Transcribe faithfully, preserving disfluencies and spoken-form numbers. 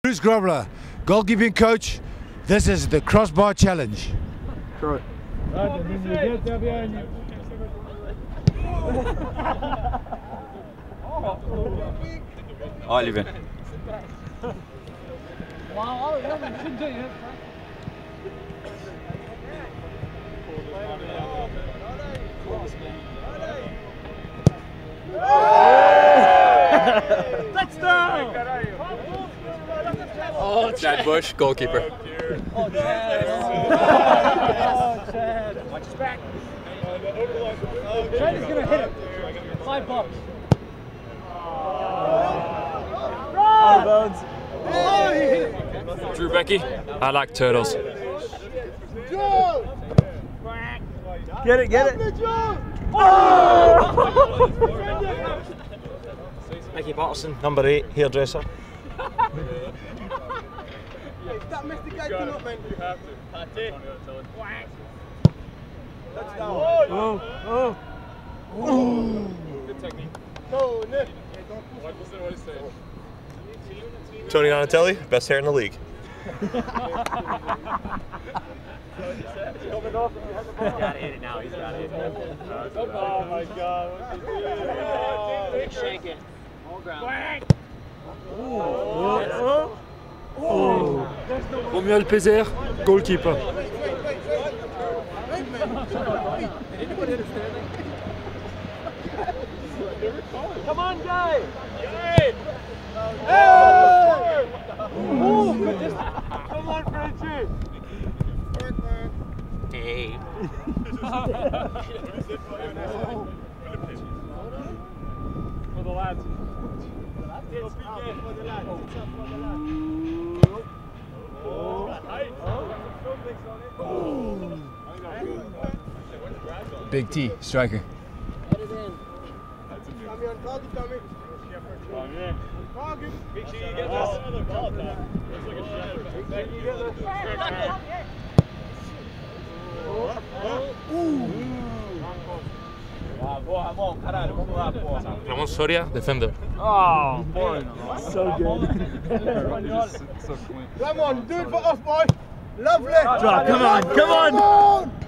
Bruce Grobler, goalkeeping coach. This is the Crossbar Challenge. Try. Allez, bien. Touchdown! Oh, Chad Bush, goalkeeper. Oh, Chad! Oh, Chad! Watch his back. Chad is gonna hit him. Five bucks. Oh, oh, he hit him. Drew Becky, I like turtles. Get it, get it. Mickey Patterson, number eight, hairdresser. That missed the gate up, man. You have to. Touchdown. Oh, oh. Oh. Good technique. No, Nick. Tony Donatelli, best hair in the league. He's got to hit it now. He's got to hit it. Oh my God. Big shake it. All ground. Oh. Oh. Romuald Pezer, goalkeeper. Come on, guys. Hey! Hey! Come on, Frenchie. Hey. For the lads. Big T, striker. Make sure you get this. Another ball time. Looks like a shepherd. Make sure you get this. Ramon Soria, defender. Oh, boy. So good. Come on, do it for us, boy. Lovely. Come on, come on.